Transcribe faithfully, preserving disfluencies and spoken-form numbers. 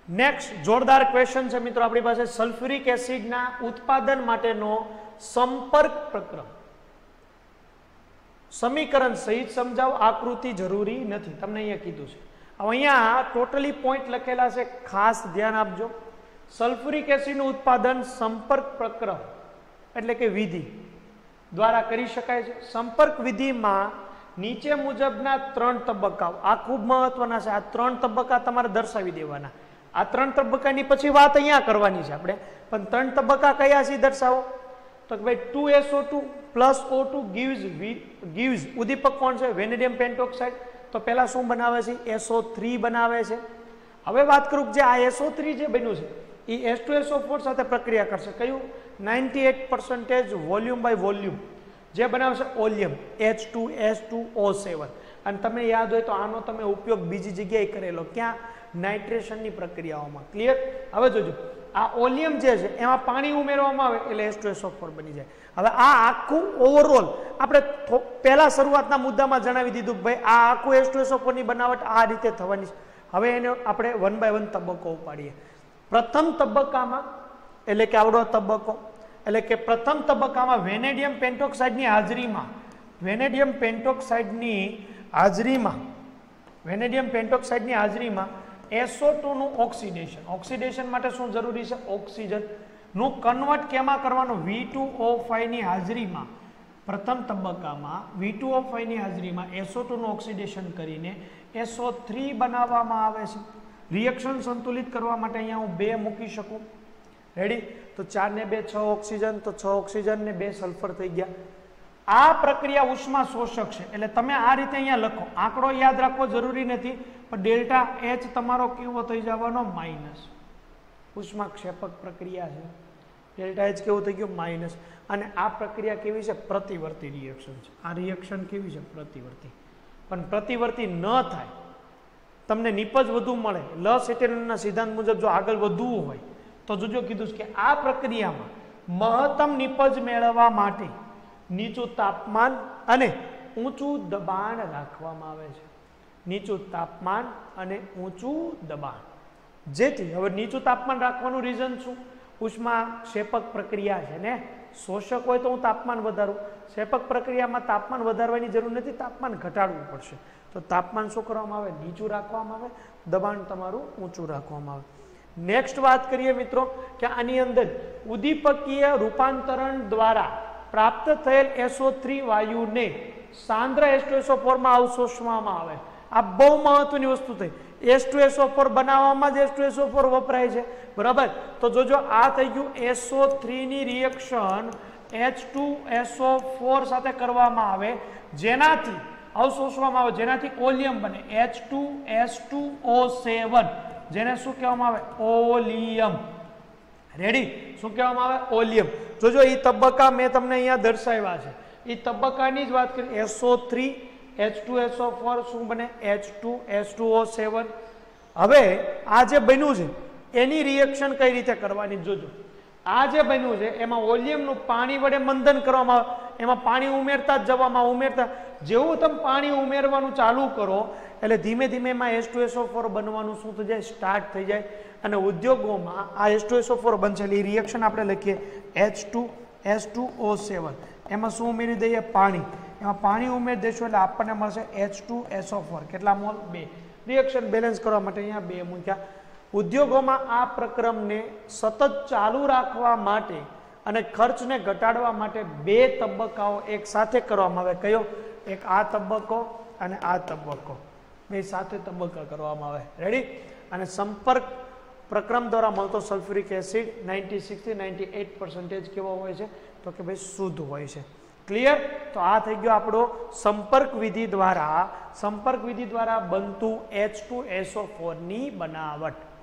Next जोरदार question है मित्रों अपनी पास सल्फ्यूरिक एसिड ना उत्पादन माटेनो संपर्क प्रक्रम समीकरण सहित समझाव आकृति जरूरी नहीं तमने अहींया कीधुं छे। अब अहींया टोटली पॉइंट लखेला छे खास ध्यान आपजो। सल्फ्यूरिक एसिड નું उत्पादन संपर्क प्रक्रम એટલે કે વિધિ દ્વારા કરી શકાય છે। સંપર્ક વિધિમાં નીચે મુજબના ત્રણ તબક્કાઓ આ ખૂબ મહત્વના છે। આ ત્રણ તબક્કા તમારે દર્શાવી દેવાના। આ ત્રણ તબક્કાની પછી વાત અહીંયા કરવાની છે આપણે, પણ ત્રણ તબક્કા કયા છે દર્શાવો તો કે ભાઈ two S O two plus O two gives gives ઉદ્દીપક કોણ છે વેનેડિયમ પેન્ટોક્સાઇડ। તો પહેલા શું બનાવે છે એસ ઓ થ્રી બનાવે છે। હવે વાત કરું જે આ એસ ઓ થ્રી જે બન્યું છે એ S two S O four સાથે પ્રક્રિયા કરશે। કયું ninety eight percentage volume by volume જે બનાવશે oleum H two S two O seven. અને તમને યાદ હોય તો આનો તમે ઉપયોગ બીજી જગ્યાએ કરેલો ક્યાં નાઇટ્રેશનની પ્રક્રિયાઓમાં। ક્લિયર। હવે જોજો આ ઓલિયમ જે છે એમાં પાણી ઉમેરવામાં આવે એટલે S two S O four બની જાય। હવે આ આખું ઓવરઓલ આપણે પહેલા શરૂઆતના મુદ્દામાં જણાવી દીધું ભાઈ આ આખું S two S O four ની બનાવટ આ રીતે થવાની છે। હવે એને આપણે વન બાય વન તબક્કો ઉપાડીએ। પ્રથમ તબક્કામાં એટલે કે આવડો તબક્કો એટલે કે પ્રથમ તબક્કામાં વેનેડિયમ પેન્ટોક્સાઇડની હાજરીમાં વેનેડિયમ પેન્ટોક્સાઇડની હાજરીમાં વેનેડિયમ પેન્ટોક્સાઇડની હાજરીમાં એસ ઓ ટુ નું ઓક્સિડેશન ઓક્સિડેશન માટે શું જરૂરી છે ઓક્સિજન નું કન્વર્ટ કેમાં કરવાનું વી ટુ ઓ ફાઈવ ની હાજરીમાં પ્રથમ તબક્કામાં વી ટુ ઓ ફાઈવ ની હાજરીમાં એસ ઓ ટુ નું ઓક્સિડેશન કરીને એસ ઓ થ્રી બનાવવામાં આવે છે। રિએક્શન સંતુલિત કરવા માટે અહીંયા હું બે મૂકી શકું। રેડી। તો ચાર ને બે છ ઓક્સિજન તો છ ઓક્સિજન ને બે સલ્ફર થઈ ગયા। આ પ્રક્રિયા ઉષ્મા શોષક છે એટલે તમે આ રીતે અહીંયા લખો। આંકડો યાદ રાખવો જરૂરી નથી પણ ડેલ્ટા એચ તમારો કેવો થઈ જવાનો માઇનસ। ઉષ્મા ક્ષેપક પ્રક્રિયા છે ડેલ્ટા એચ કેવું થઈ ગયું માઇનસ। અને આ પ્રક્રિયા કેવી છે પ્રતિવર્તી રિએક્શન છે। આ રિએક્શન કેવી છે પ્રતિવર્તી। પણ પ્રતિવર્તી ન થાય તમને નિપજ વધુ મળે લસ એટેનના સિદ્ધાંત મુજબ જો આગળ વધવું હોય તો જોજો કીધું કે આ પ્રક્રિયામાં મહત્તમ નિપજ મેળવવા માટે નીચું તાપમાન અને ઊંચું દબાણ રાખવામાં આવે છે। નીચું તાપમાન અને ઊંચું દબાણ જેથી હવે નીચું તાપમાન રાખવાનું રીઝન શું ઉષ્મા ક્ષેપક પ્રક્રિયા છે ને શોષક હોય તો હું તાપમાન વધારું ક્ષેપક પ્રક્રિયામાં તાપમાન વધારવાની જરૂર નથી તાપમાન ઘટાડવું પડશે તો તાપમાન શું કરવામાં આવે નીચું રાખવામાં આવે દબાણ તમારું ઊંચું રાખવામાં આવે। નેક્સ્ટ વાત કરીએ મિત્રો કે આની અંદર ઉદ્દીપકીય રૂપાંતરણ દ્વારા પ્રાપ્ત થયેલ એસ ઓ થ્રી વાયુને સાંદ્ર S two S O four માં અવશોષવામાં આવે। આ બહુ મહત્વની વસ્તુ થઈ S two S O four બનાવવામાં જ S two S O four વપરાય છે બરાબર। તો જોજો આ થઈ ગયું એસ ઓ થ્રી ની reaction H two S O four સાથે કરવામાં આવે જેનાથી અવશોષવામાં આવે જેનાથી ઓલિયમ બને H two S two O seven જેને શું કહેવામાં આવે ઓલિયમ। રેડી। શું કહેવામાં આવે ઓલિયમ। જોજો એ તબક્કા મેં તમને અહીંયા દર્શાવ્યા છે એ તબક્કાની જ વાત કરી S O three H two S O four શું બને H two S two O seven. હવે આ જે બન્યું છે એની રિએક્શન કઈ રીતે કરવાની જોજો। આ જે બન્યું છે એમાં ઓલિયમનું પાણી વડે મંથન કરવામાં આવે એમાં પાણી ઉમેરતા જ જવામાં ઉમેરતા જેવું તમે પાણી ઉમેરવાનું ચાલુ કરો એટલે ધીમે ધીમે એમાં S two S O four બનવાનું શું થઈ જાય સ્ટાર્ટ થઈ જાય અને ઉદ્યોગોમાં આ S two S O four બનશે એટલે રિએક્શન આપણે લખીએ H two S two O seven એમાં શું ઉમેરી દઈએ પાણી એમાં પાણી ઉમેરી દઈશું એટલે આપણને મળશે H two S O four કેટલા મોલ બે। રિએક્શન બેલેન્સ કરવા માટે અહીંયા બે મૂક્યા। ઉદ્યોગોમાં આ પ્રક્રમને સતત ચાલુ રાખવા માટે અને ખર્ચને ઘટાડવા માટે બે તબક્કાઓ એક સાથે કરવામાં આવે। કયો એક આ તબક્કો અને આ તબક્કો બે સાથે તબક્કા કરવામાં આવે। રેડી। અને સંપર્ક પ્રક્રમ દ્વારા મળતો સલ્ફ્યુરિક એસિડ નાઇન્ટી સિક્સ થી નાઇન્ટી એટ પર્સન્ટેજ કેવો હોય છે તો કે ભાઈ શુદ્ધ હોય છે। ક્લિયર। તો આ થઈ ગયો આપણો સંપર્ક વિધિ દ્વારા સંપર્ક વિધિ દ્વારા બનતું H two S O four ની બનાવટ।